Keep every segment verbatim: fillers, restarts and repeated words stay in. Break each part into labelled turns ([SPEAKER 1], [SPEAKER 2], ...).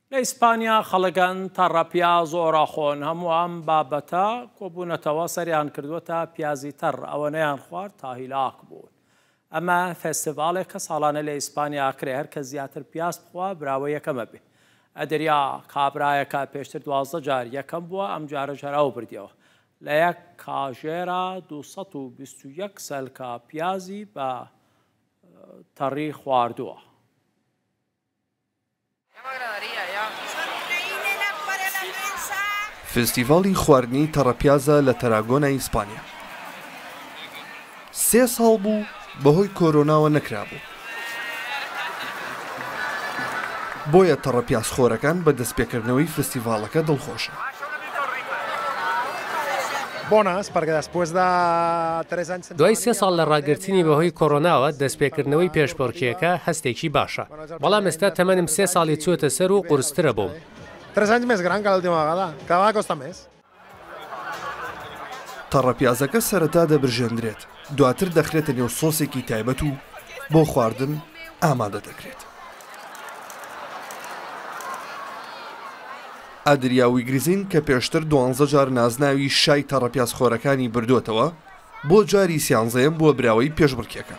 [SPEAKER 1] لە ئیسپانیا خەڵگەن تەڕەپیا زۆڕەخۆن هەموو ئەم بابەتە کۆبوونەتەوە سەریان کردووەتە پیازی تەڕ ئەوەنەیان خوارد تا هیلاک بوون. ئەمە فێستیڤالێک کە ساڵانە لە ئیسپانیا کرێ هەر کە زیاتر پیاز بخوا براوە یەکەمە بێ. ئەدریا کابرایەکە پێشتر دوازدە جار یەکەم بووە ئەم جارە ژەراو بردیەوە. لە یەک کاژێرە دووسەد و بیست و یەک سەلکە پیازی بە تەڕی خواردووە.
[SPEAKER 2] فستیڤاڵی خواردنی تەڕەپیازە لە تەراگۆنە ئیسپانیا. سێ ساڵ بوو بەهۆی کۆرۆناوە نەکرابوو. بۆیە تەڕەپیازخۆرەکان بە دەستپێکردنەوەی فستیڤاڵەکە دڵخۆشن.
[SPEAKER 3] دوای سێ ساڵ لە ڕاگررتنی بەهۆی کۆرۆناوە دەستپێکردنەوەی پێشبڕکێکە هەستێکی باشە. بەڵام ئێستا تەمەنم سێ ساڵی چووەتە سەر و قورسترە بووم.
[SPEAKER 2] تەڕەپیازەکە سەرەتا دەبرژێندرێت، دواتر دەخرێتە نێو سۆسێکی تایبەت و بۆ خواردن ئامادە دەکرێت. ئادریاوی گریزین کە پێشتر دوانزە جار نازناوی شای تەڕەپیازخۆرەکانی بردووەتەوە بۆ جاری سیانزەیەم بووە براوەی پێشبڕکێکە.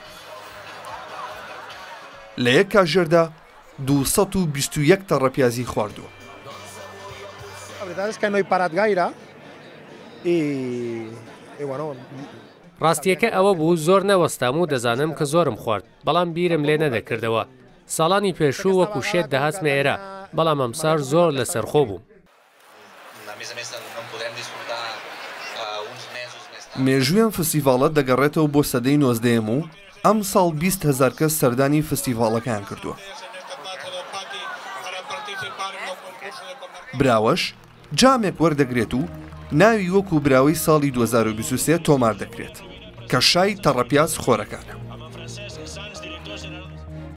[SPEAKER 2] لە یەک کاژێردا دووسەد و بیست و یەک تەڕەپیازی خواردووە.
[SPEAKER 3] ڕاستیەکە ئەوە بوو زۆر نەوەستام و دەزانم کە زۆرم خوارد، بەڵام بیرم لێ نەدەکردەوە. ساڵانی پێشوو وەکو شێت دەهاتمە ئێرە، بەڵام ئەمسار زۆر لەسەرخۆ بووم.
[SPEAKER 2] مێژوویان فستیڤاڵە دەگەڕێتەوە بۆ سەدەی نۆزدەیەم و ئەم ساڵ بیست هەزار کەس سەردانی فستیڤاڵەکەیان کردووە. براوەش جامێک وەردەگرێت و ناوی وەکو براوەی ساڵی دوو هەزار و بیست و سێ تۆمار دەکرێت کە شای تەڕەپیاز خۆرەکانە.